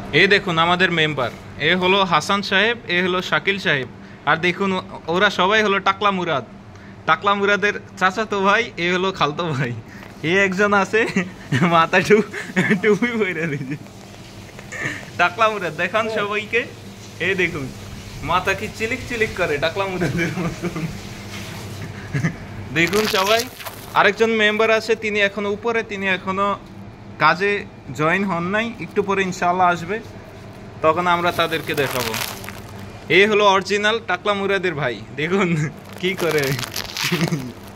এই দেখুন আমাদের মেম্বার, এ হলো হাসান সাহেব, এ হলো শাকিল সাহেব, আর দেখুন ওরা সবাই হলো টাকলা মুরাদ। টাকলা মুরাদের চাচাতো ভাই, এ হলো খালতো ভাই। এ একজন আছে মাথা টুপি পরে দিয়েছে। টাকলা মুরাদ দেখান সবাইকে, এই দেখুন মাথা কি চিলিক চিলিক করে টাকলা মুরাদের মতন। দেখুন সবাই। আরেকজন মেম্বার আছে, তিনি এখনো উপরে, তিনি এখনো কাজে জয়েন হন নাই, একটু পরে ইনশাআল্লাহ আসবে, তখন আমরা তাদেরকে দেখাবো। এই হলো অরিজিনাল টাকলা মুরাদের ভাই, দেখুন কি করে।